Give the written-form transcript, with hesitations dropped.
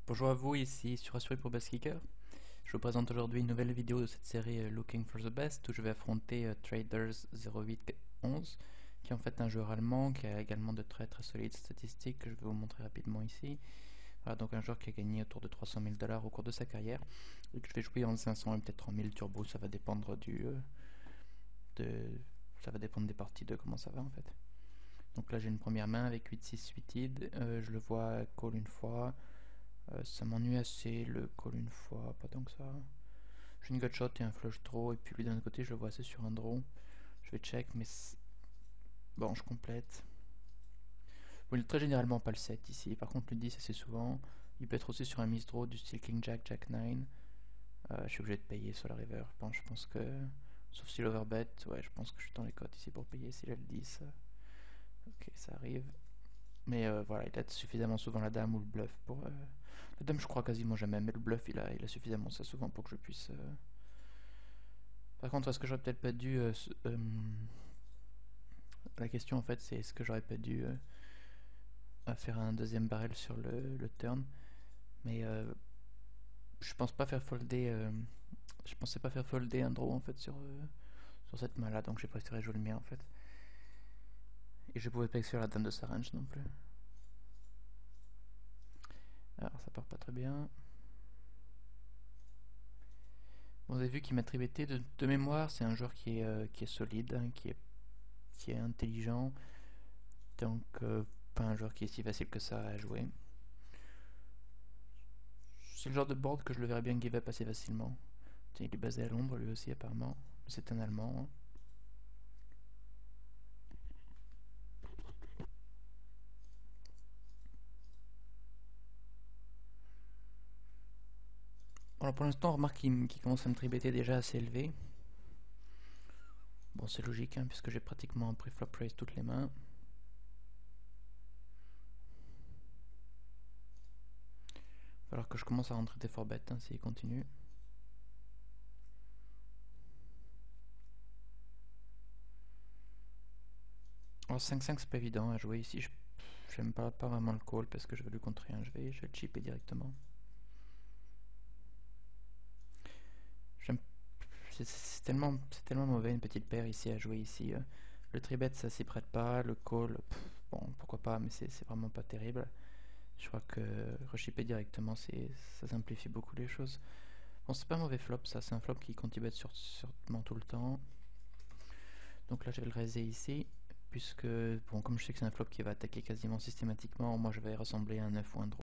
Bonjour à vous, ici sur Assuré pour Best Kicker. Je vous présente aujourd'hui une nouvelle vidéo de cette série Looking for the Best où je vais affronter Traders 0811 qui est en fait un joueur allemand qui a également de très très solides statistiques que je vais vous montrer rapidement ici. Voilà, donc un joueur qui a gagné autour de 300 000 $ au cours de sa carrière et que je vais jouer en 500 et peut-être 3000 turbo, ça va dépendre ça va dépendre des parties de comment ça va en fait. Donc là j'ai une première main avec 8-6 8 je le vois call une fois. Ça m'ennuie assez le call une fois, pas tant que ça. J'ai une gutshot et un flush draw, et puis lui d'un côté je le vois assez sur un draw. Je vais check, mais bon, je complète. Bon, il est très généralement pas le 7 ici, par contre le 10 assez souvent. Il peut être aussi sur un miss draw du style King Jack, Jack 9. Je suis obligé de payer sur la river. Bon, je pense que. Sauf si l'overbet, ouais, je pense que je suis dans les cotes ici pour payer s'il a le 10. Ok, ça arrive. Mais voilà, il a suffisamment souvent la dame ou le bluff pour. La dame, je crois quasiment jamais, mais le bluff, il a suffisamment ça souvent pour que je puisse. Par contre, est-ce que j'aurais peut-être pas dû. La question en fait, c'est est-ce que j'aurais pas dû faire un deuxième barrel sur le turn. Mais je pense pas faire folder. Je pensais pas faire folder un draw en fait sur cette main là, donc j'ai préféré jouer le mien en fait. Et je pouvais pas exclure la dame de sa range non plus. Alors ça part pas très bien. Bon, vous avez vu qu'il m'a tribété de mémoire, c'est un joueur qui est solide, hein, qui est intelligent, donc pas un joueur qui est si facile que ça à jouer. C'est le genre de board que je le verrais bien give up assez facilement. Tiens, il est basé à Londres lui aussi apparemment, c'est un Allemand. Hein. Alors pour l'instant, on remarque qu'il commence à me tribéter déjà assez élevé. Bon, c'est logique, hein, puisque j'ai pratiquement pris flop raise toutes les mains. Il va falloir que je commence à rentrer des 4-bet hein, s'il continue. Alors 5-5 c'est pas évident à jouer ici. J'aime pas vraiment le call parce que je vais lui contrer un. Je vais le chipper directement. C'est tellement mauvais une petite paire ici à jouer ici. Le tribet ça s'y prête pas. Le call, bon pourquoi pas, mais c'est vraiment pas terrible. Je crois que rechipper directement ça simplifie beaucoup les choses. Bon, c'est pas un mauvais flop ça, c'est un flop qui continue sûrement tout le temps. Donc là je vais le raiser ici, puisque bon, comme je sais que c'est un flop qui va attaquer quasiment systématiquement, moi je vais ressembler à un 9 ou un draw.